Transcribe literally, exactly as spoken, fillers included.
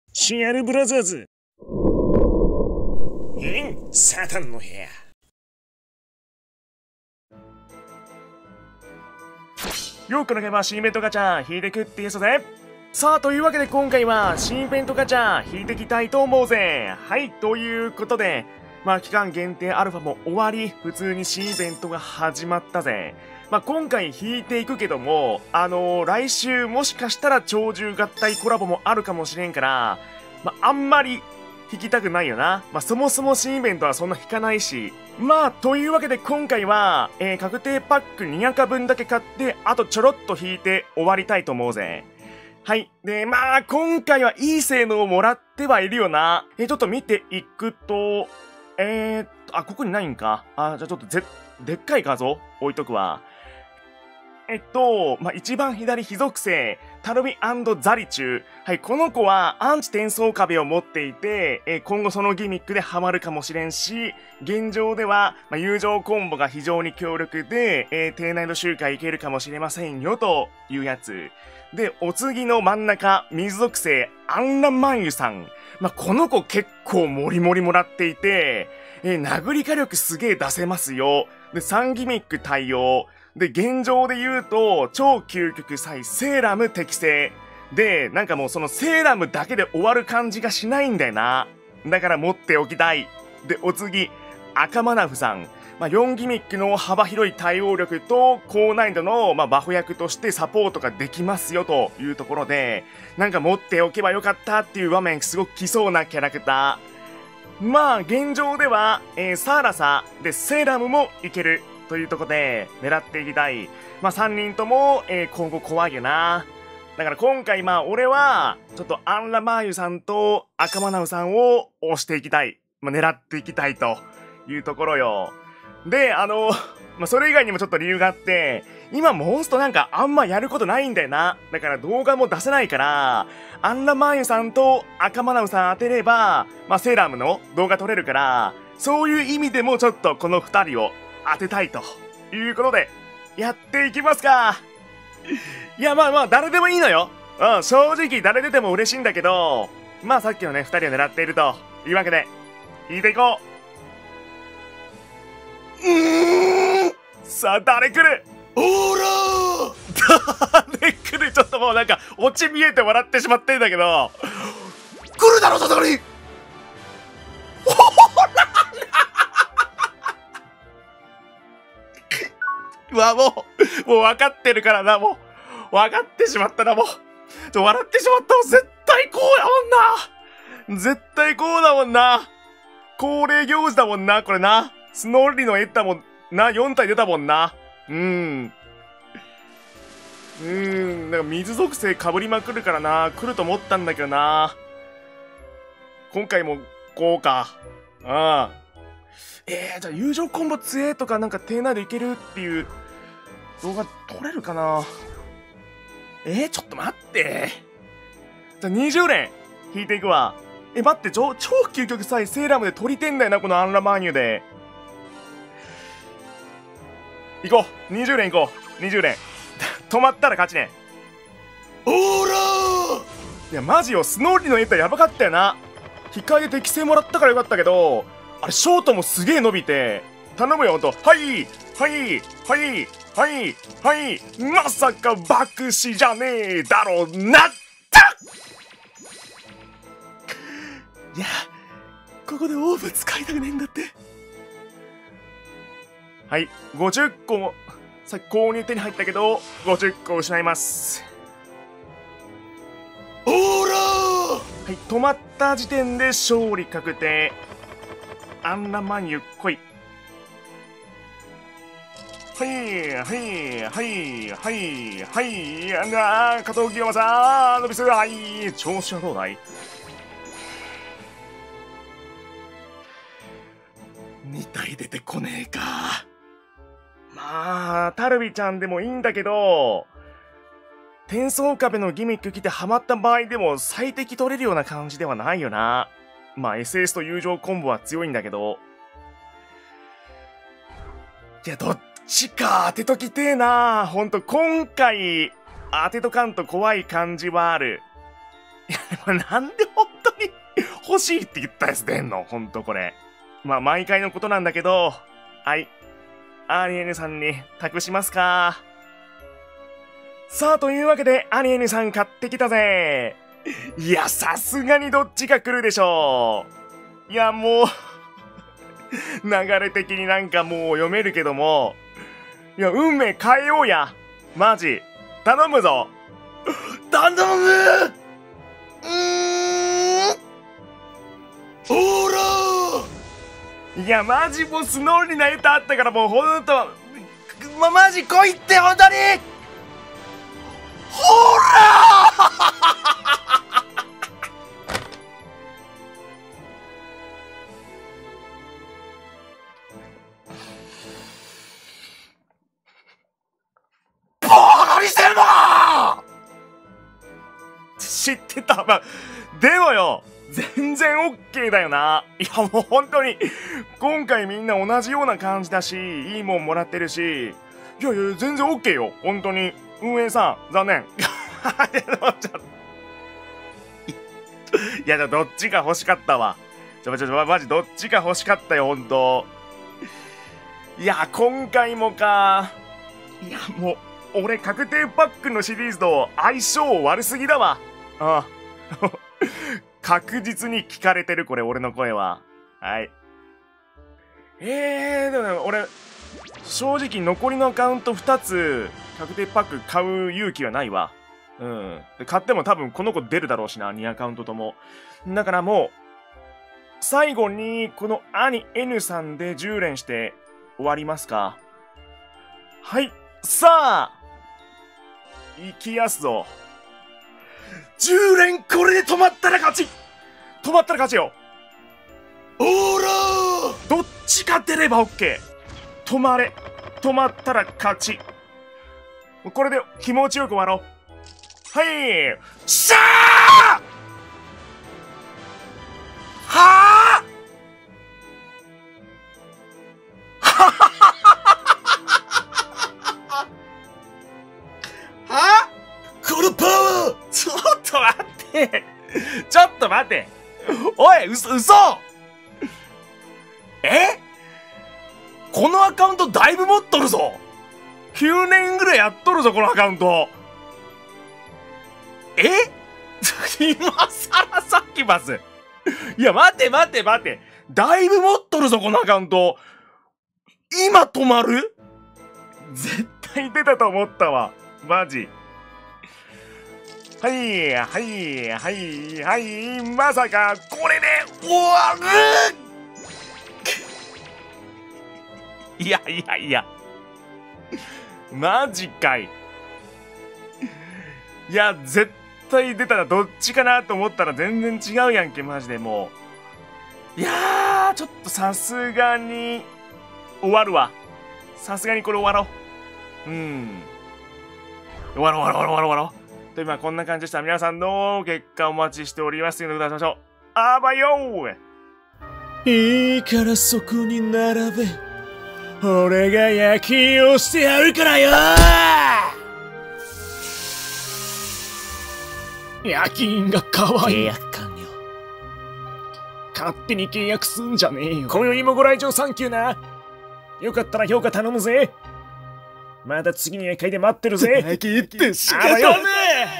シアルブラザーズ。えん、サタンの部屋。よくのけば新イベントガチャ引いてくってやつぜ。さあ、というわけで今回は新イベントガチャ引いていきたいと思うぜ。はい、ということで、まあ期間限定アルファも終わり、普通に新イベントが始まったぜ。まあ今回引いていくけども、あのー、来週もしかしたら鳥獣合体コラボもあるかもしれんから、まああんまり引きたくないよな。まあそもそも新イベントはそんな引かないし。まあというわけで今回は、えー、確定パックにひゃくぶんだけ買って、あとちょろっと引いて終わりたいと思うぜ。はい。で、まあ今回はいい性能をもらってはいるよな。えー、ちょっと見ていくと、えーっと、あ、ここにないんか。あ、じゃあちょっとぜ、でっかい画像置いとくわ。えっと、まあ、一番左、非属性、タルミ&ザリチュウ。はい、この子はアンチ転送壁を持っていて、えー、今後そのギミックでハマるかもしれんし、現状では、まあ、友情コンボが非常に強力で、えー、低難易度周回いけるかもしれませんよ、というやつ。で、お次の真ん中、水属性、アンラマンユさん。まあ、この子結構モリモリもらっていて、えー、殴り火力すげえ出せますよ。で、さんギミック対応。で、現状で言うと、超究極際セーラム適正。で、なんかもうそのセーラムだけで終わる感じがしないんだよな。だから持っておきたい。で、お次、赤マナフさん。まあ、よんギミックの幅広い対応力と高難易度の、まあ、バフ役としてサポートができますよというところで、なんか持っておけばよかったっていう場面すごく来そうなキャラクター。まあ、現状では、えー、サーラサでセーラムもいける。というところで狙っていきたい。まあさんにんとも、えー、今後怖いよな。だから今回まあ俺はちょっとアンラマーユさんと赤マナウさんを押していきたい。まあ狙っていきたいというところよ。で、あの、まあそれ以外にもちょっと理由があって、今モンストなんかあんまやることないんだよな。だから動画も出せないから、アンラマーユさんと赤マナウさん当てれば、まあセーラムの動画撮れるから、そういう意味でもちょっとこのふたりを当てたいということで、やっていきますか。いや、まあまあ、誰でもいいのよ。うん、正直誰出ても嬉しいんだけど、まあさっきのね、二人を狙っているというわけで、引いていこう。うーん。さあ、誰来る？ ほらー誰来る？ちょっともうなんか、オチ見えて笑ってしまってんだけど。 来るだろ、ささがり。 うわ、もう、もう分かってるからな、もう。分かってしまったな、もう。ちょ、笑ってしまったもん。絶対こうだもんな。絶対こうだもんな。恒例行事だもんな、これな。スノーリのエッタもな、よん体出たもんな。うーん。うーん、なんか水属性被りまくるからな。来ると思ったんだけどな。今回も、こうか。ああ。えー、じゃあ友情コンボ強えとかなんか低難易度いけるっていう動画撮れるかな。えー、ちょっと待って。じゃあにじゅう連引いていくわ。え、待って、超、超究極さえセーラムで取りてんだよな、このアンラマーニュで。行こう。にじゅう連行こう。にじゅう連。止まったら勝ちね。 ほらいや、マジよ。スノーリのエッタやばかったよな。控えで適正もらったからよかったけど、あれ、ショートもすげえ伸びて、頼むよ、ほんと。はい、はい、はい、はい、はい、まさか爆死じゃねえだろうなったいや、ここでオーブ使いたくねえんだって。はい、ごじゅっこも、さっき購入手に入ったけど、ごじゅっこ失います。 ほらはい、止まった時点で勝利確定。アンラマンユ来い。はい、はい、はい、はい、はい、あんな、加藤清正さん、伸びする、はい、調子はどうだい？に体出てこねえか。まあ、タルビちゃんでもいいんだけど、転送壁のギミック来てハマった場合でも最適取れるような感じではないよな。まあ エスエス と友情コンボは強いんだけど。いや、どっちか当てときてえな。ほんと、今回、当てとかんと怖い感じはある。いや、でもなんでほんと欲しいって言ったやつ出んの、ほんとこれ。まあ、毎回のことなんだけど、はい。アリエヌさんに託しますか。さあ、というわけで、アリエヌさん買ってきたぜ。いや、さすがにどっちが来るでしょう。いや、もう、流れ的になんかもう読めるけども、いや、運命変えようや。マジ。頼むぞ。 頼むうーんほらいや、マジもうスノーになりたあったからもうほんと、 ま、マジ来いってほんとにほら知ってた。まあ、でもよ、全然オッケーだよな。いや、もう本当に、今回みんな同じような感じだし、いいもんもらってるし、いやいや、全然オッケーよ。本当に。運営さん、残念。いや、どっちか欲しかったわ。ちょ、ちょ、ちょ、マジどっちか欲しかったよ、本当。いや、今回もか。いや、もう、俺、確定パックのシリーズと相性悪すぎだわ。ああ。確実に聞かれてる、これ、俺の声は。はい。えー、でもね、俺、正直残りのアカウントふたつ、確定パック買う勇気はないわ。うん。で買っても多分この子出るだろうしな、にアカウントとも。だからもう、最後に、この兄 N さんでじゅう連して終わりますか。はい。さあ行きやすぞ。じゅう連これで止まったら勝ち。止まったら勝ちよ。 ほらどっちか出れば OK。止まれ。止まったら勝ち。これで気持ちよく終わろう。はい。しゃーはぁはこのパワーちょっと待ってちょっと待っておい、うそ、うそえこのアカウントだいぶ持っとるぞ !きゅう 年ぐらいやっとるぞ、このアカウントえ今さらさっきます。いや、待て待て待て。だいぶ持っとるぞ、このアカウント。今止まる絶対出たと思ったわ。マジ。はい、はい、はい、はい、まさか、これで終わるいやいやいや。マジかい。いや、絶対出たらどっちかなと思ったら全然違うやんけ、マジでもう。いやー、ちょっとさすがに、終わるわ。さすがにこれ終わろう。うん。終わろう終わろう終わろう終わろう終わろう。という、まあこんな感じでした。皆さんの結果お待ちしております。ということでございましょう。あばよーいいからそこに並べ。俺が夜勤をしてやるからよ夜勤がかわいい。 契約完了。 勝手に契約すんじゃねえよ。今宵もご来場サンキューな。よかったら評価頼むぜ。また次の夜会で待ってるぜ。 先行ってしあばよ。